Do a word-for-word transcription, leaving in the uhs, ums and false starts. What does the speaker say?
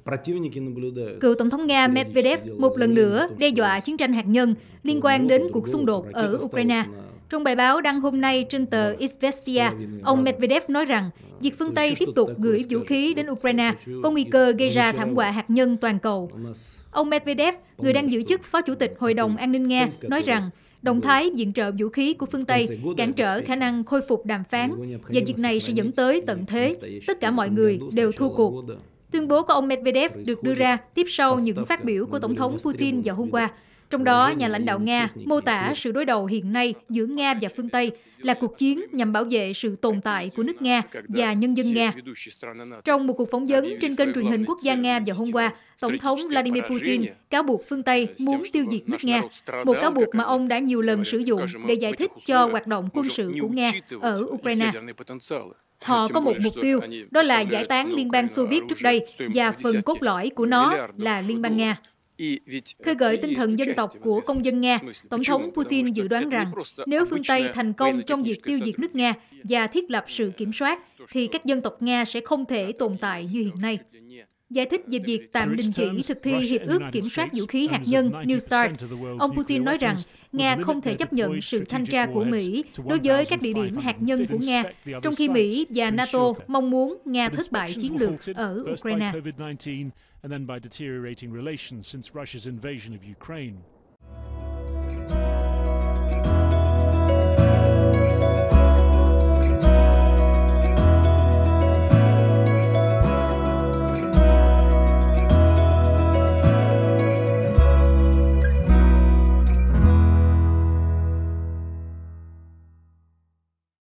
Cựu Tổng thống Nga Medvedev một lần nữa đe dọa chiến tranh hạt nhân liên quan đến cuộc xung đột ở Ukraine. Trong bài báo đăng hôm nay trên tờ Izvestia, ông Medvedev nói rằng việc phương Tây tiếp tục gửi vũ khí đến Ukraine có nguy cơ gây ra thảm họa hạt nhân toàn cầu. Ông Medvedev, người đang giữ chức Phó Chủ tịch Hội đồng An ninh Nga, nói rằng động thái viện trợ vũ khí của phương Tây cản trở khả năng khôi phục đàm phán, và việc này sẽ dẫn tới tận thế. Tất cả mọi người đều thua cuộc. Tuyên bố của ông Medvedev được đưa ra tiếp sau những phát biểu của Tổng thống Putin vào hôm qua. Trong đó, nhà lãnh đạo Nga mô tả sự đối đầu hiện nay giữa Nga và phương Tây là cuộc chiến nhằm bảo vệ sự tồn tại của nước Nga và nhân dân Nga. Trong một cuộc phỏng vấn trên kênh truyền hình quốc gia Nga vào hôm qua, Tổng thống Vladimir Putin cáo buộc phương Tây muốn tiêu diệt nước Nga, một cáo buộc mà ông đã nhiều lần sử dụng để giải thích cho hoạt động quân sự của Nga ở Ukraine. Họ có một mục tiêu, đó là giải tán Liên bang Xô Viết trước đây và phần cốt lõi của nó là Liên bang Nga. Khơi gợi tinh thần dân tộc của công dân Nga, Tổng thống Putin dự đoán rằng nếu phương Tây thành công trong việc tiêu diệt nước Nga và thiết lập sự kiểm soát, thì các dân tộc Nga sẽ không thể tồn tại như hiện nay. Giải thích về việc tạm đình chỉ thực thi Hiệp ước Kiểm soát Vũ khí Hạt nhân New START, ông Putin nói rằng Nga không thể chấp nhận sự thanh tra của Mỹ đối với các địa điểm hạt nhân của Nga, trong khi Mỹ và NATO mong muốn Nga thất bại chiến lược ở Ukraine. and then by deteriorating relations since Russia's invasion of Ukraine.